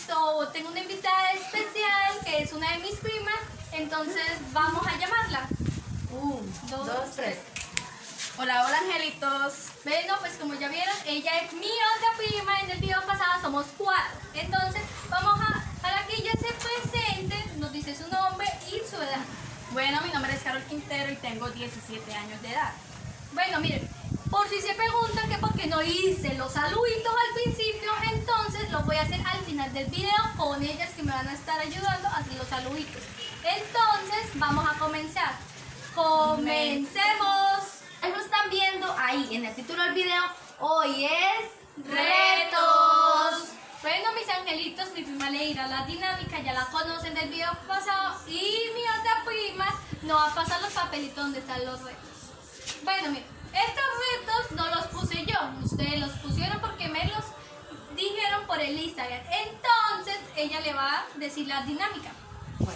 tengo una invitada especial que es una de mis primas, entonces vamos a llamarla. 1, 2, 3. Hola, hola angelitos. Bueno, pues como ya vieron, ella es mi otra prima. En el video pasado somos 4. Entonces vamos para que ella se presente, nos dice su nombre y su edad. Bueno, mi nombre es Carol Quintero y tengo 17 años de edad. Bueno, miren, por si se preguntan que por qué no hice los saluditos al principio, entonces los voy a hacer al final del video con ellas que me van a estar ayudando a hacer los saluditos. Entonces vamos a comenzar. ¡Comencemos! Lo están viendo ahí en el título del video. Hoy es ¡Retos! Bueno, mis angelitos, mi prima Leira, la dinámica ya la conocen del video pasado y mi otra prima nos va a pasar los papelitos donde están los retos. Bueno, miren, estos retos no los puse yo, ustedes los pusieron porque me los dijeron por el Instagram. Entonces, ella le va a decir la dinámica. Bueno,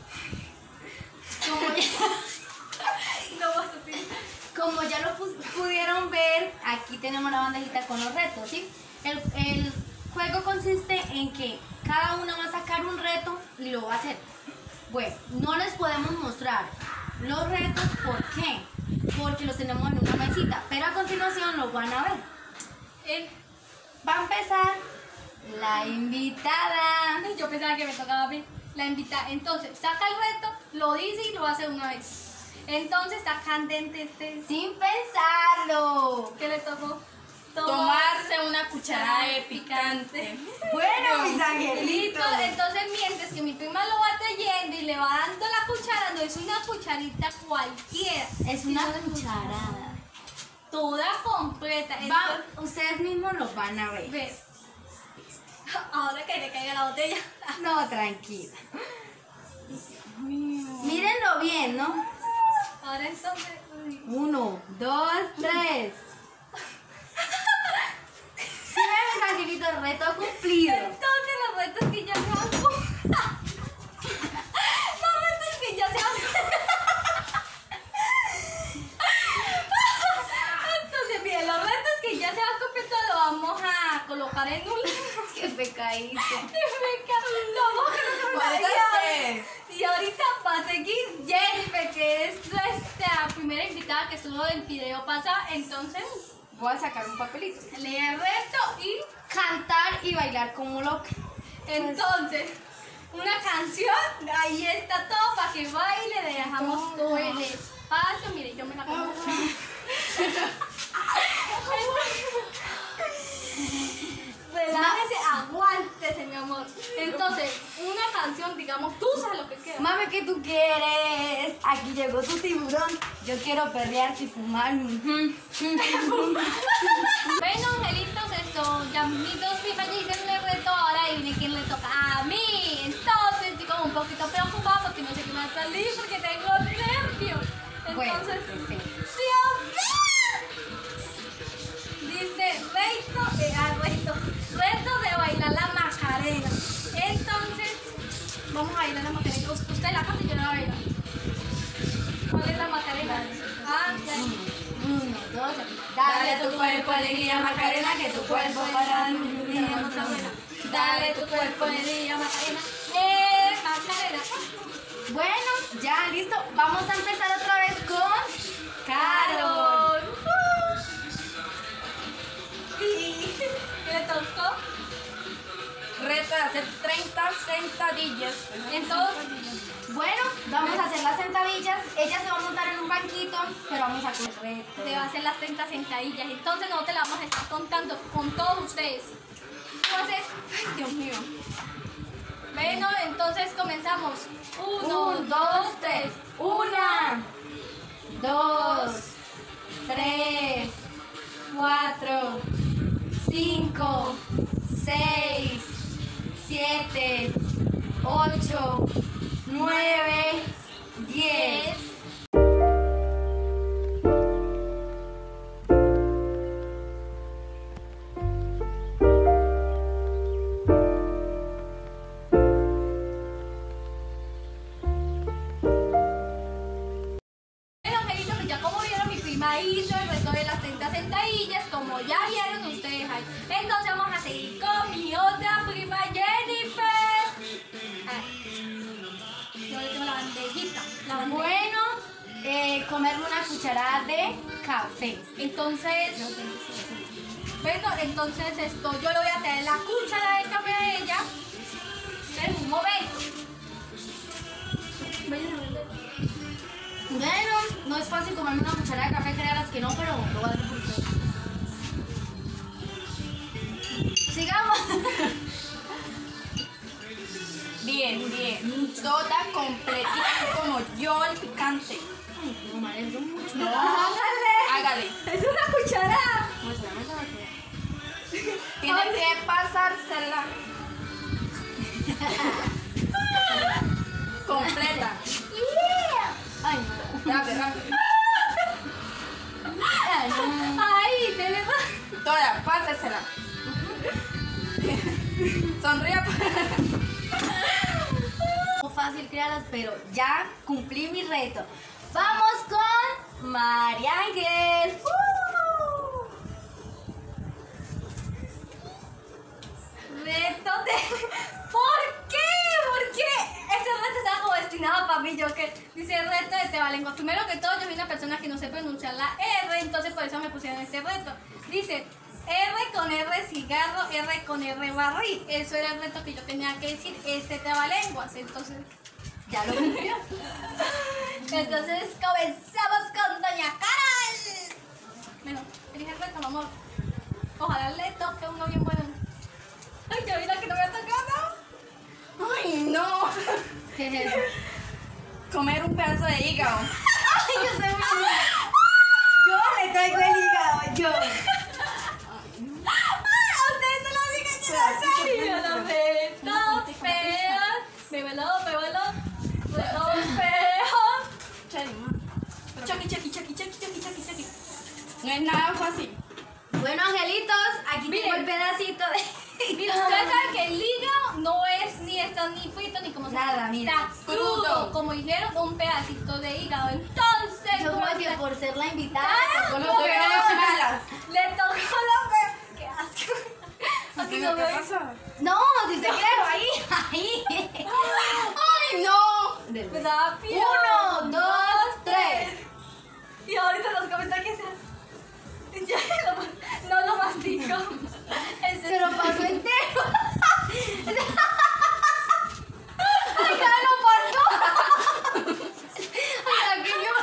como ya lo pudieron ver, aquí tenemos la bandejita con los retos, ¿sí? El juego consiste en que cada una va a sacar un reto y lo va a hacer. Bueno, no les podemos mostrar los retos, ¿por qué? Porque los tenemos en una mesita, pero a continuación los van a ver. Va a empezar la invitada. Yo pensaba que me tocaba a mí. La invitada. Entonces, saca el reto, lo dice y lo hace una vez. Entonces, está candente este. Sin pensarlo. ¿Qué le tocó? Tomarse una cucharada de picante. Bueno, mis angelitos. Entonces, mientras que mi prima lo va trayendo y le va dando la cuchara, no es una cucharita cualquiera. Es una cucharada. Toda completa. Ustedes mismos lo van a ver. Ve. Ahora que le caiga la botella. No, tranquila. Mírenlo bien, ¿no? Ahora entonces. 1, 2, 3. Sí, mis angelitos, reto cumplido. Entonces los retos que ya se han los retos que ya se han entonces miren, los retos que ya se han completado lo vamos a colocar en un Qué pecadito. y ahorita va a seguir Jennifer, que es nuestra primera invitada que estuvo en el video pasado. Entonces Voy a sacar un papelito. leer el reto y Cantar y bailar como loca. entonces una canción, ahí está todo para que baile, le dejamos todo el espacio. Mire, yo me la pongo. Relájese, aguántese, mi amor. Entonces, una canción, digamos, tú sabes lo que queda. Mami, ¿qué tú quieres? Aquí llegó tu tiburón. Yo quiero perrearte y fumar. Bueno, angelitos, esto, ya mis dos primas ya hicieron el reto, ahora y viene quién le toca a mí. Entonces, estoy como un poquito preocupada porque no sé qué me va a salir, porque tengo nervios. Entonces, sí. Dios mío. Dice, reto de bailar la Macarena. Entonces, vamos a bailar la Macarena. Usted la canta y yo la bailo. ¿Cuál es la Macarena? Ah, ya. 1, 2, Dale a tu cuerpo alegría, Macarena, que tu cuerpo para Dale tu cuerpo alegría, Macarena. Macarena. Bueno, ya listo. Vamos a empezar otra vez con Carol. ¿Qué le tocó? Reto de hacer 30 sentadillas. Entonces, Bueno, vamos a hacer las sentadillas. Ella se va a montar en un banquito, pero vamos a hacer reto. te va a hacer las 30 sentadillas. Entonces, nosotros la vamos a estar contando con todos ustedes. Entonces, ay, Dios mío. Bueno, entonces comenzamos. 1, 2, 3. 1, 2, 3, 4, 5, 6, 7, 8, 9, 10. Hizo el resto de las 30 sentadillas, como ya vieron ustedes ahí. Entonces vamos a seguir con mi otra prima Jennifer. comerle una cucharada de café. Entonces, bueno, entonces esto, yo le voy a traer la cuchara de café a ella. En un momento. Bueno, no es fácil comerme una cucharada de café, créalas que no, pero lo voy a hacer por usted. Sigamos. Bien, bien. Toda completita como yo el picante. Ay, no, madre, eso es mucho. No, hágale. Es una cucharada. Tiene que pasársela. Completa. Ay, no. Rápido, rápido. Ay, no. Ay, dele más. Toda, pásasela. Sonría. No fácil, créalas, pero ya cumplí mi reto. Vamos con María Ángel. Reto de... ¿Por qué? ¿Por qué? Ese reto estaba como destinado para mí. Yo que dice reto de trabalengua. Primero que todo, yo soy una persona que no sé pronunciar la R, entonces por eso me pusieron este reto. Dice R con R cigarro, R con R barril. Eso era el reto que yo tenía que decir, este trabalenguas. Entonces, Ya lo cumplió. entonces comenzamos con Doña Carol. Bueno, elige el reto, mi amor. Ojalá le toque uno bien bueno. Ay, ya vi la que no me ha tocado. Ay, no. ¿Qué es eso? Comer un pedazo de hígado. Ay, yo sé muy... Yo le traigo el hígado, yo. ¡Ah! Ustedes se lo digan, yo no sé. Yo lo reto feo. Bébelo, bébelo. Reto feo. Chaki, chaki, chaki, chaki, chaki, chaki, chaki. No es nada fácil. Bueno, angelitos, aquí Miren. tengo el pedacito de... Mira, ustedes saben que el hígado no es ni está ni frito ni como Nada, mira. está crudo, como dijeron, un pedacito de hígado. Entonces, Yo ¿cómo creo que se- por ser la invitada... Ah, tocó no, lo Yo peor. veo malas. le tocó lo peor. ¡Qué asco! Aquí ¿Qué no veo. pasa? No, si usted quiere, ahí, ahí. ¡Ay, no! Rápido. 1, 2, 3. Y ahorita nos comenta que se... Ya no lo mastico. Se lo pasó entero. ¡Ay, ya lo pasó! Hasta que yo...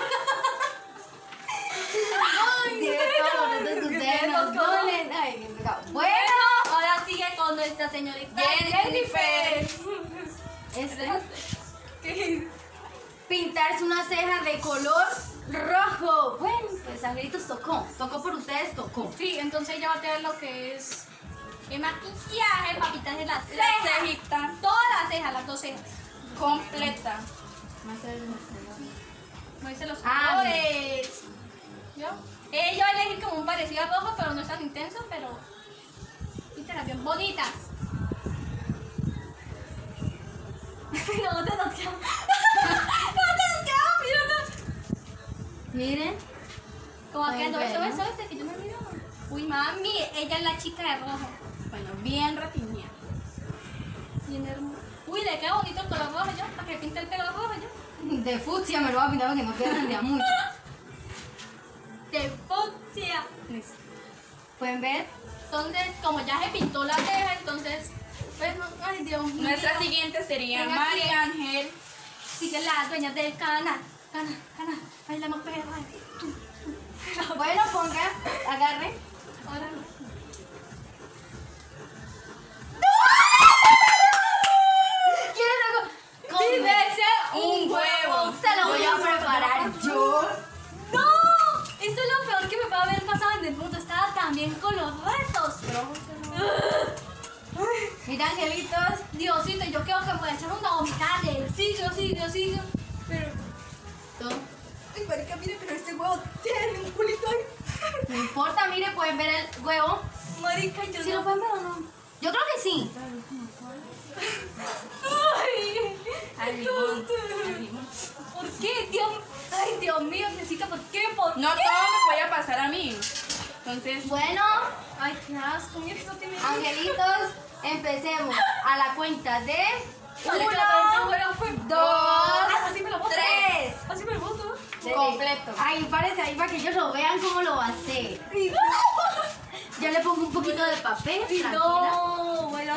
Ay, sí, todos los retos que ustedes nos ponen. Ay, bueno, Bueno, ahora sigue con nuestra señorita Jennifer. este, pintarse una ceja de color rojo. Bueno, pues angelitos tocó por ustedes, tocó. Sí, entonces ella va a tener lo que es el maquillaje, papitas de las La cejas. cejita Todas las cejas, las dos cejas. completa. No dice los Ah, colores. ¿Yo? Yo voy a elegir como un parecido a rojo, pero no es tan intenso, pero píntalas bien bonitas. No te nos quedamos. No te nos quedamos, mira. Miren. Como Ay, quedando eso, bueno. eso, que yo me olvido. Uy, mami, ella es la chica de rojo. Bueno, bien ratiñada. Bien hermosa. Uy, le queda bonito el color rojo yo, para que pinte el pelo rojo yo. De fucsia me lo voy a pintar porque no queda mucho. De fucsia. Listo. ¿Pueden ver? Entonces, como ya se pintó la ceja, entonces, pues, ay Dios mío. Nuestra siguiente sería Venga, aquí. María Ángel. Sigue la dueña del canal. Canal. Bailamos perra. Bueno, ponga, agarre. Ahora no. ¿Quieres algo? Cómese un huevo. Se lo voy a preparar yo. ¡No! Esto es lo peor que me puede haber pasado en el mundo. Estaba también con los retos. Mira, angelitos. Diosito, yo creo que me voy a echar una vomitada del siglo. Pero... Todo. Ay, marica, mire, pero este huevo tiene un culito ahí. No importa, mire, pueden ver el huevo. Marica, yo ¿Sí no... lo pueden ver o no? Yo creo que sí. Ay, Al qué limón. tonto. Al limón. ¿Por qué, Dios? Ay, Dios mío, necesito, ¿por qué? ¿Por No qué? todo me voy a pasar a mí. Entonces, Bueno, Ay, qué asco, mira que esto tiene... angelitos, empecemos a la cuenta de Marica, 1, la fue... 2, Así me lo boto. 3. Así me lo boto. Completo. Ahí parece, ahí para que ellos lo vean cómo lo va a hacer. Yo le pongo un poquito de papel. Tranquila. No, bueno,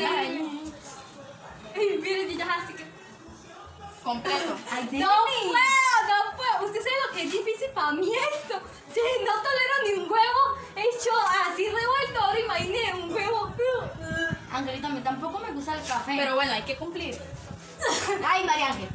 miren, ya así que... Completo. Ay, No puedo. Usted sabe lo que es difícil para mí esto. Si no tolero ni un huevo hecho así revuelto, ahora imagine un huevo. Angelito, a mí tampoco me gusta el café. Pero bueno, hay que cumplir. Ay, María Ángel.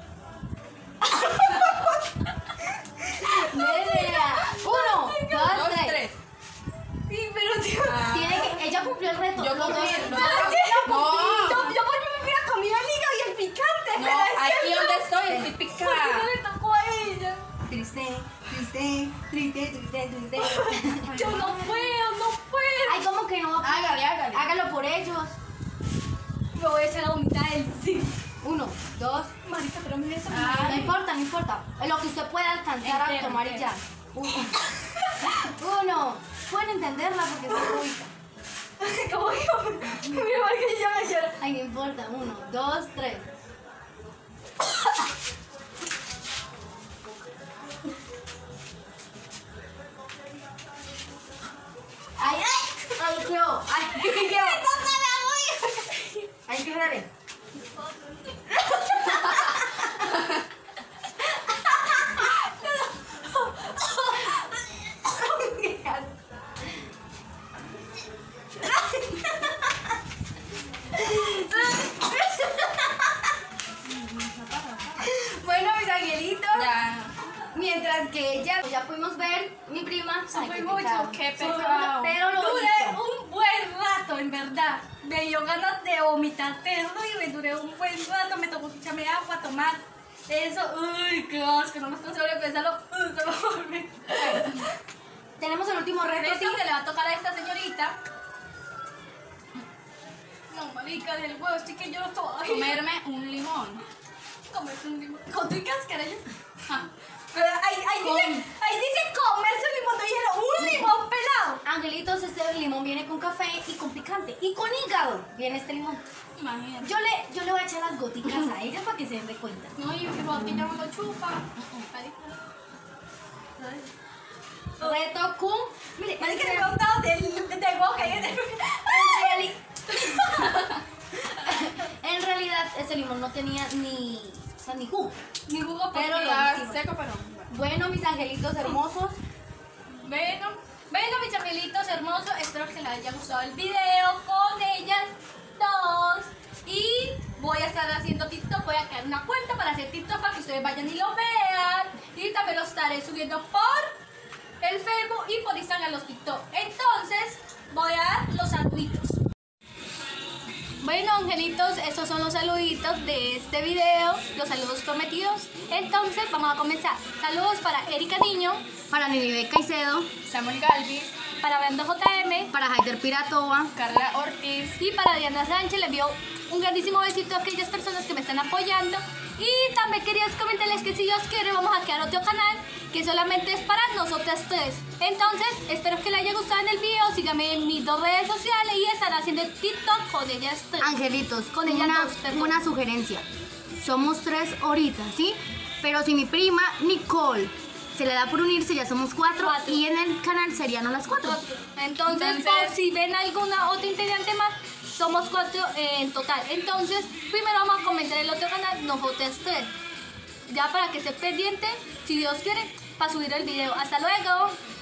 Nena. 1, 2, 2, 3. 3. Sí, pero tío. Tiene que, ella cumplió el reto. Yo Los cumplí dos. el Pero reto. tío, No. yo porque me hubiera comido el hígado y el picante. No, pero es que aquí donde estoy estoy ¿por qué no picada. le tocó a ella? Triste. Yo no puedo. Ay, ¿cómo que no? Hágale. Hágalo por ellos. Me voy a echar a vomitar el sí. 1, 2. Marica, pero mira eso. Ah. No importa. Lo que usted pueda alcanzar a Entero, tomar y entero. ya. 1. Pueden entenderla porque es rica. Como yo. Mira, porque ya me lloro. Ay, no importa. 1, 2, 3. Ay, quedó. Ay, quedó. Ay, qué raro. Bueno, mis angelitos, Ya. mientras que ella, ya pudimos ver, mi prima, ay, Fue qué mucho, pecado. qué Solo- pecado. Pero lo Duré hizo. un buen rato, en verdad. Me dio ganas de vomitar terno y me duré un buen rato. Me tocó echarme agua, tomar eso. Uy, qué asco, no me estoy sobrepensarlo. Se me va a volver. Tenemos el último reto, Reto sí. que le va a tocar a esta señorita. No, marica, del huevo, sí que yo no estoy. Comerme un limón. Comerse un limón. Con tu cascara yo. Ja. Pero ahí dice comerse un limón. Te dijeron un limón pelado. Angelitos, este limón viene con café y con picante. Y con hígado viene este limón. Imagínate. Yo le voy a echar las goticas a ella para que se den de cuenta. No, yo que aquí ya me lo chupa. Reto cum. Mire, Marica, le he contado del boca. en realidad ese limón no tenía ni, o sea, ni jugo. Ni jugo, Pero pero lo Está hicimos. seco, pero. Bueno, mis angelitos hermosos, Bueno, mis angelitos hermosos, espero que les haya gustado el video con ellas dos. Y voy a estar haciendo TikTok, voy a crear una cuenta para hacer TikTok para que ustedes vayan y lo vean. Y también lo estaré subiendo por el Facebook y por Instagram los TikTok. Entonces, voy a dar los saluditos. Bueno, angelitos, estos son los saluditos de este video, los saludos prometidos. Entonces, vamos a comenzar. Saludos para Erika Niño, para Ninive Caicedo, Samuel Galvis, para Brando JM para Haider Piratova, Carla Ortiz. y para Diana Sánchez. Le envío un grandísimo besito a aquellas personas que me están apoyando. Y también quería comentarles que si Dios quiere vamos a crear otro canal que solamente es para nosotras tres. Entonces, espero que les haya gustado en el video. Síganme en mis 2 redes sociales y estaré haciendo TikTok con ellas tres. angelitos, Con ellas una, dos, perdón. una sugerencia. Somos 3 ahorita, ¿sí? Pero si mi prima Nicole se le da por unirse, ya somos 4 Cuatro. y en el canal serían las 4. Entonces, por si ven alguna otra integrante más, somos 4 en total. Entonces, primero vamos a comenzar el otro canal, nosotras tres. Ya para que esté pendiente, si Dios quiere, para subir el video. Hasta luego.